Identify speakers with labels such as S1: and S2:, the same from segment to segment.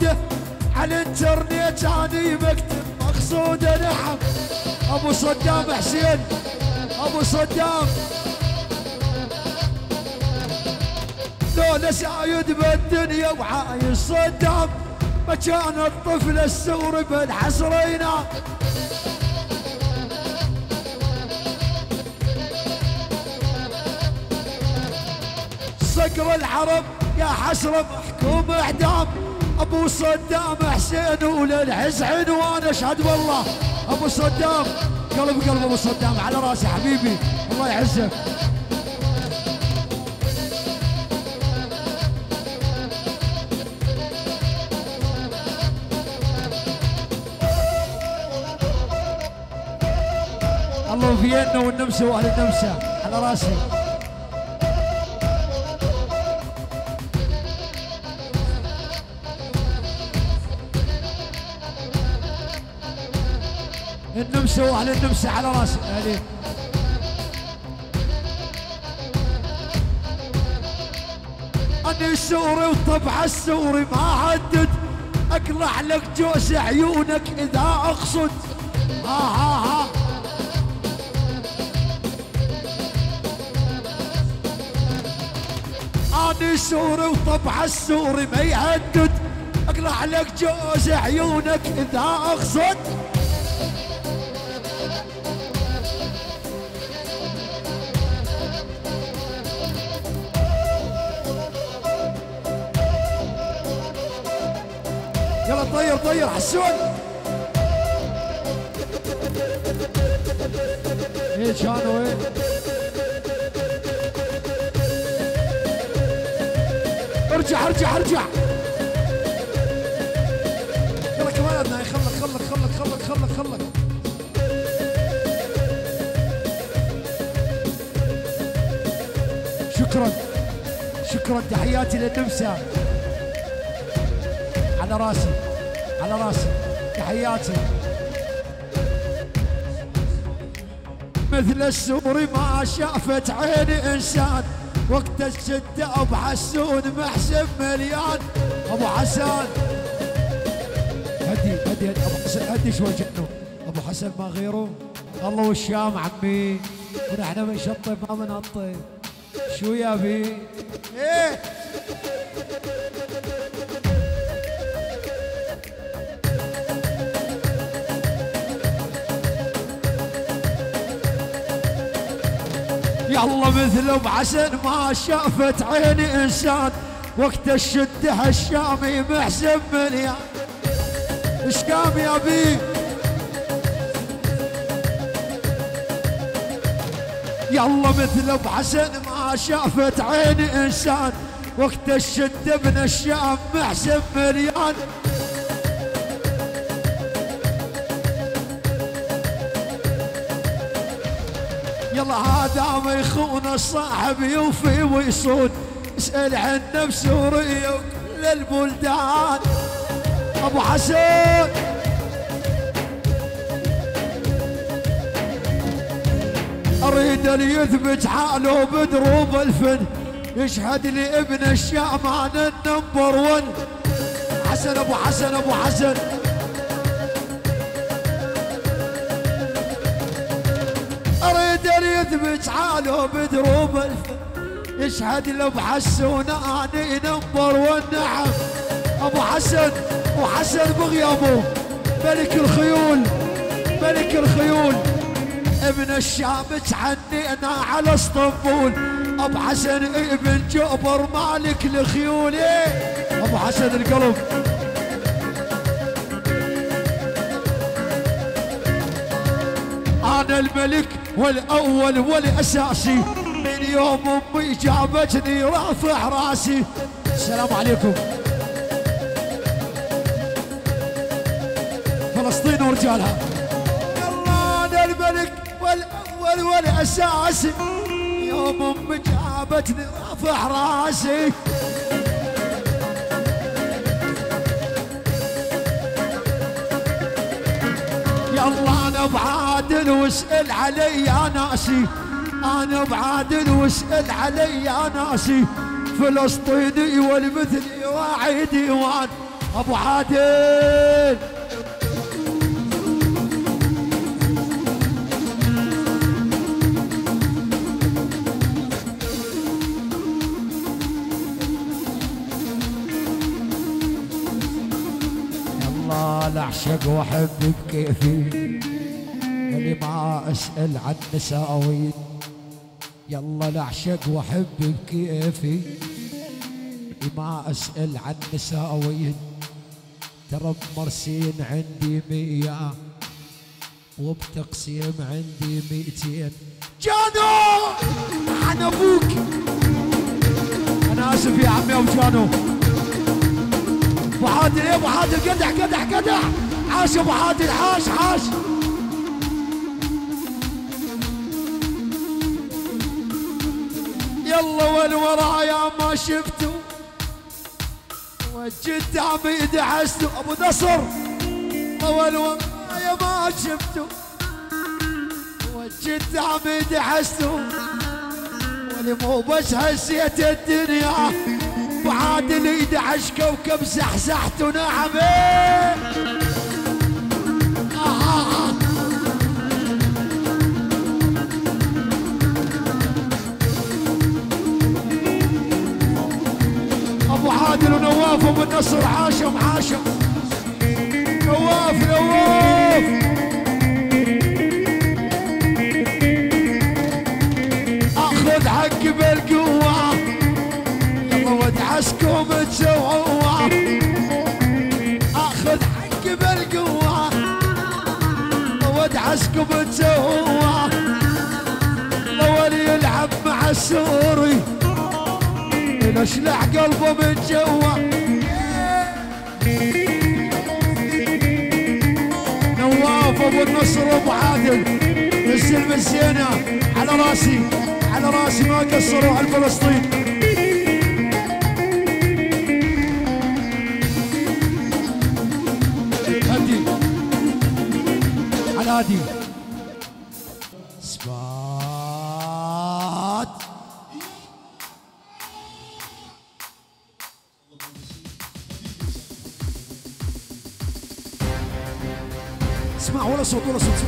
S1: موجودة على الانترنت اني مكتب مقصودة. نعم ابو صدام حسين، ابو صدام لولا سايد بالدنيا وعايش صدام ما كان الطفل السوري بالحسرينا. صقر العرب يا حسرة محكوم اعدام ابو صدام حسين وللحز عنوان. اشهد والله ابو صدام قلب ابو صدام على راسي حبيبي الله يعزك. الله فينا والنمسا واهل النمسا على راسي. النمسا واهل النمسا على راسي عليك. اني سوري وطبع السوري ما عدد اقلع لك جوز عيونك اذا اقصد. ها اني سوري وطبع السوري ما يعدد اقلع لك جوز عيونك اذا اقصد. يلا طير طير حسون. ايه كانوا ايه ارجع ارجع ارجع. يلا كمان ابنائي خلك خلك خلك خلك خلك خلك. شكرا شكرا تحياتي للنمسا على راسي على راسي تحياتي. مثل السوري ما شافت عيني انسان وقت الشدة ابو حسون محسب مليان. ابو حسن هدي هدي ابو حسن هدي شوي جنو. ابو حسن ما غيره الله والشام عمي ونحن بنشطب ما بنطب. شو يا بي ايه يلا مثل ابو حسن ما شافت عيني انسان وقت الشده هالشامي محسب مليان. ايش قام يا بي يلا مثل ابو حسن ما شافت عيني انسان وقت الشده من الشام محسب مليان. يلا هذا ما يخون الصاحب يوفي ويصون. اسأل عنه بسوريا وكل البلدان. ابو حسن اريد اللي يثبت حاله بدروب الفن يشهد لي ابن الشامان النمبر 1. حسن ابو حسن ابو حسن اريد اللي يثبت حاله بدروب الفن يشهد له بحسون اني نمبر 1. نعم ابو حسن وحسن بغيابه ملك الخيول ملك الخيول ابن الشام تحنينا على اسطنبول. ابو حسن ابن جبر مالك الخيول. ابو حسن القلب انا الملك والاول والاساسي من يوم امي جابتني رافع راسي. السلام عليكم فلسطين ورجالها. يلا انا الملك والاول والاساسي يوم امي جابتني رافع راسي. يلا انا بعادل واسال علي يا ناسي. انا بعادل واسال علي يا ناسي. فلسطيني والمثلي واعي ديوان. ابو عادل يلا لعشق واحب بكيفي اللي ما اسال عن نساوين يلا لعشق واحب بكيفي ما اسال عن نساوين ترى بمرسين عندي 100 وبتقسيم عندي 200 جانو عن ابوك انا اسف يا عمي ابو جانو ابو عادل يا ابو عادل قدح قدح قدح عاش ابو عادل عاش عاش يلا والورايا ما شفتوا وجدت عمي دعستوا ابو نصر والورايا ما شفتوا وجدت عمي دعستوا ولي مو بس هسيت الدنيا ابو عادل يدعش كوكب زحزحت ونعمي ابو عادل ونواف ابو النصر عاشم عاشم نواف نواف اخذ حقي بالقوه يلا وادعسكم تسووا اخذ حقي بالقوه وادعسكم تسووا الاول يلعب مع السوري يشلع قلبه من جوا نواف ابو النصر ابو عادل السلم الزينه على راسي على راسي ما قصروا على فلسطين هدي على هدي سبات اسمع ولا صوت ولا صوت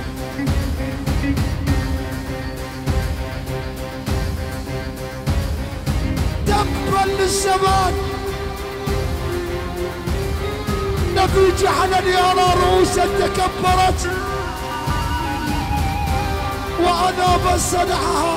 S1: تبا للزمان نبي جعلن يرى رؤوسا تكبرت وانا بس ادعها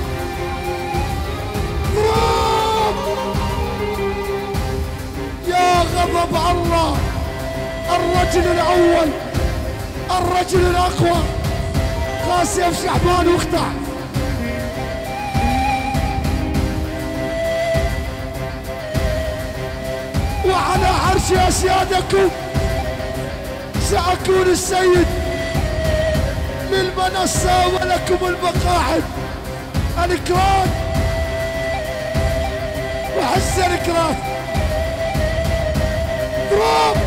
S1: يا غضب الله الرجل الاول الرجل الاقوى قاسم شعبان واختع وعلى عرش اسيادكم ساكون السيد للمنصه ولكم المقاعد الكرام وحس الكرام كرام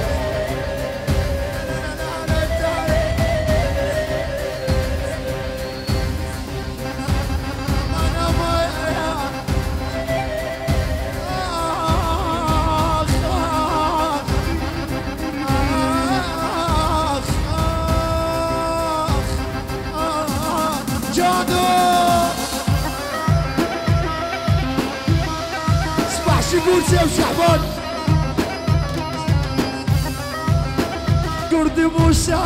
S1: يقول سيف شعبان قرد موسى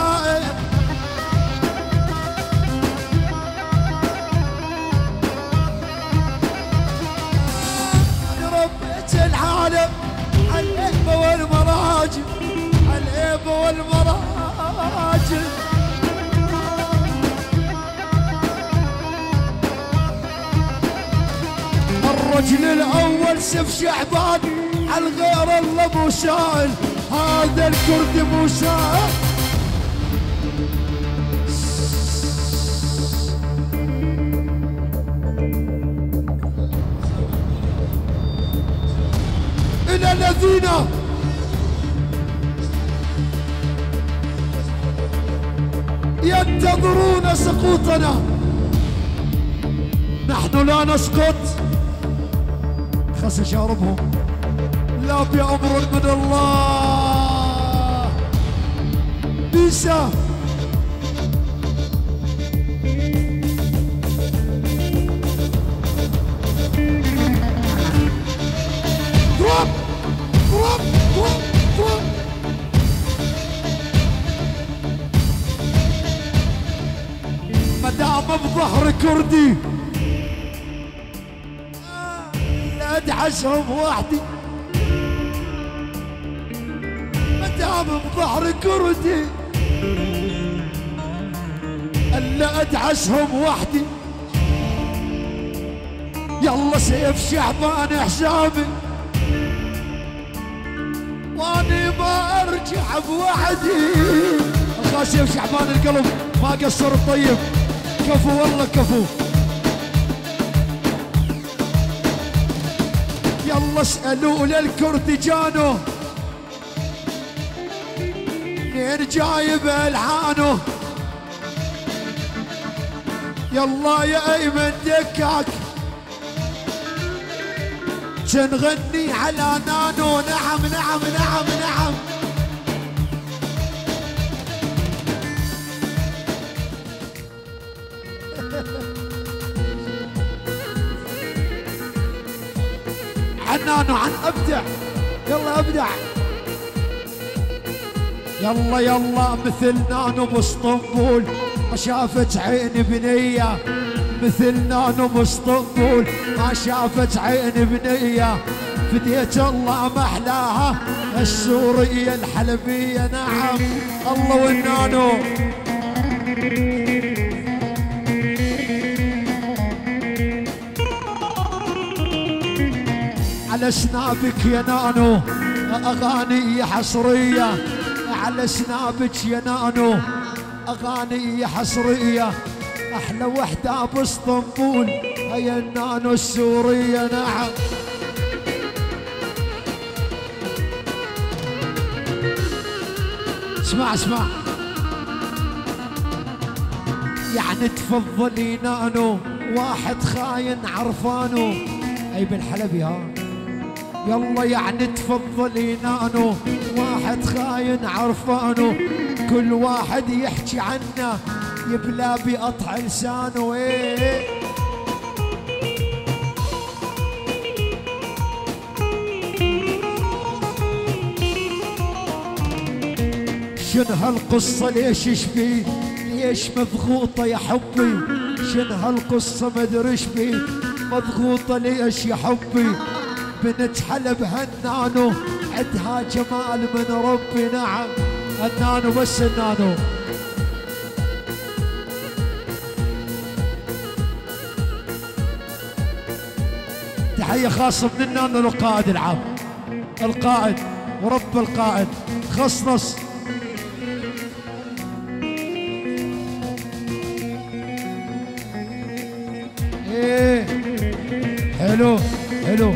S1: ربيت العالم الهيبة والمراجل الهيبة والمراجل الرجل الاول سيف شعبان على الغير الله مو سائل هذا الكرد مو سائل الى الذين ينتظرون سقوطنا نحن لا نسقط خس شاربهم لا بأمر من الله تنساه. ضرب ضرب ضرب ضرب. مدام بظهر كردي لا ادعسهم وحدي. مدام بظهر كردي الا ادعسهم وحدي. يلا سيف شعبان حسابي واني ما ارجع بوحدي. الخا سيف شعبان القلب ما قصر الطيب. كفو والله كفو. يلا اسألوا للكردجانو منين جايب الحانو. يلا يا ايمن دكاك تنغني على نانو. نعم نعم نعم نعم. عنانو عن ابدع. يلا ابدع. يلا يلا مثل نانو باسطنبول ما شافت عين بنيه. مثل نانو باسطنبول ما شافت عين بنيه. فديت الله محلاها السوريه الحلبيه. نعم الله والنانو. على سنابك يا نانو اغاني حصريه. على سنابك يا نانو اغاني حصريه. احلى وحده باسطنبول هي النانو السوريه. نعم اسمع اسمع. يعني تفضلي نانو واحد خاين عرفانو. اي بالحلبي ها. يلا يعني تفضلي نانو واحد خاين عرفانو. كل واحد يحكي عنه يبلى بقطع لسانه. ايه شنو هالقصة ليش شبي؟ ليش مضغوطة يا حبي؟ شنو هالقصة مدري ايش بي؟ مضغوطة ليش يا حبي؟ بنت حلب هالنانو عدها جمال من ربي. نعم النانو بس النانو. تحية خاصة من النانو للقائد العام. القائد ورب القائد خصص. ايه حلو حلو.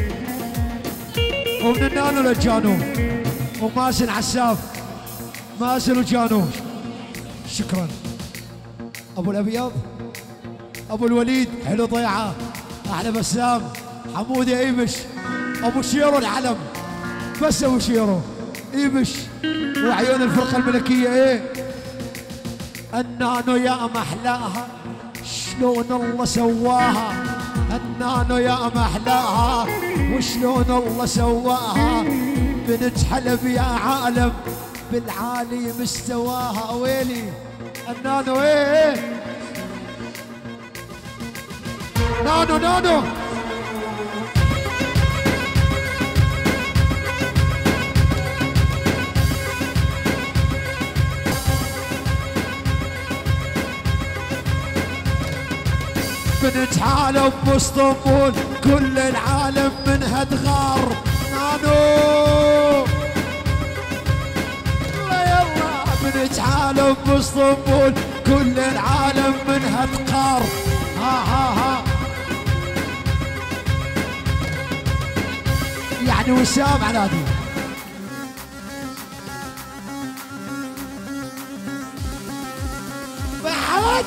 S1: ومن النانو للجانو ومازن عساف. مازن وجانو. شكرا. ابو الابيض ابو الوليد حلو ضيعه. احلى بسام حمود ايبش. ابو شيرو العلم بس. ابو شيرو ايبش وعيون الفرقه الملكيه. ايه النانو يا محلاها شلون الله سواها. النانو يا محلاها وشلون الله سواها. بنت حلب يا عالم بالعالي مستواها. ويلي النانو. ايه نانو نانو. بنت حالب باسطنبول كل العالم منها تغار. نانو يلا. بنت حالب باسطنبول كل العالم منها تقار. ها ها ها. يعني وسام عنادي. بعد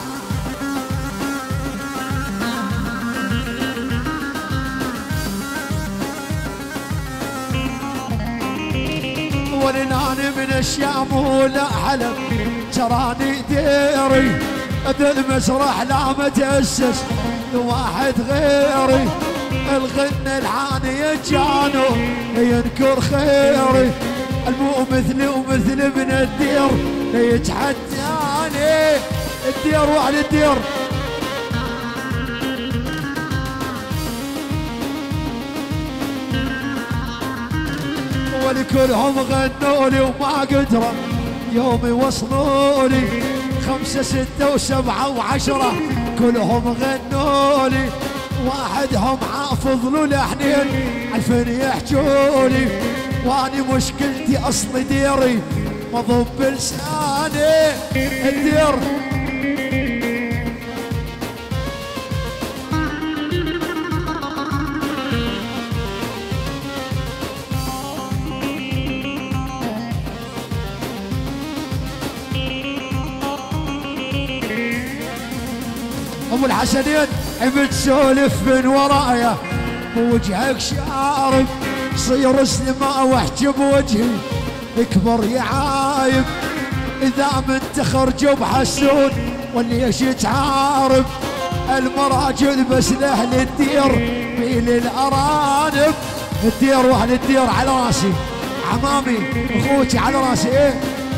S1: ولناني من الشام ولا حلب تراني ديري بالمسرح لا متأسس واحد غيري الغن العاني كانوا ينكر خيري المو مثلي ومثل ابن الدير يتحداني الدير وعلى الدير ولكلهم غنولي وما قدروا يوم يوصلولي 5 6 و7 و10 كلهم غنولي واحدهم حافظ له لحنين 2000 يحجولي واني مشكلتي اصل ديري مضب بلساني الدير ابو الحسنين بتسولف من ورايا بوجهك شارب صير اسلمه واحكي بوجهي اكبر يا عايب اذا منتخر جب حسون وليش تعارب المراجل بس لاهل الدير ميل الارانب الدير واهل الدير على راسي عمامي اخوتي على راسي ايه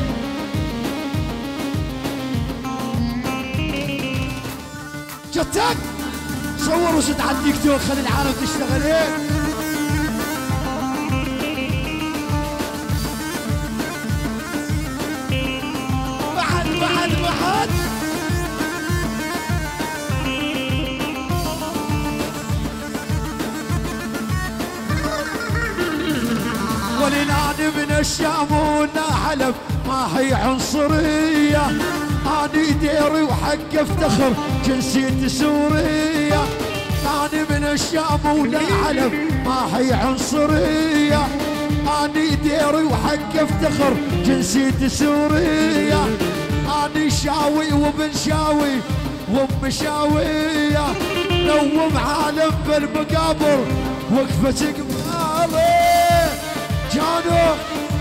S1: جتك صور وزد على التيك توك خلي العالم تشتغل ايه بعد ولنادي من الشام ولا حلب ما هي عنصريه اني ديري وحق افتخر جنسيتي سوريه اني من الشام ولا حلب ما هي عنصريه اني ديري وحق افتخر جنسيتي سوريه اني شاوي وابن شاوي وام شاويه نوم عالم بالمقابر وقفه قمالي جانو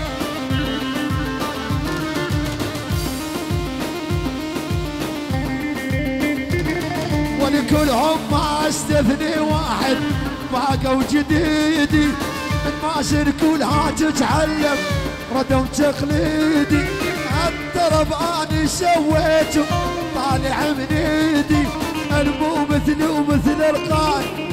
S1: ولكلهم ما استثني واحد باقوا جديدي الماسر كلها تتعلم ردم تقليدي الطرب اني سويته طالع من ايدي المو مثلي ومثل القاي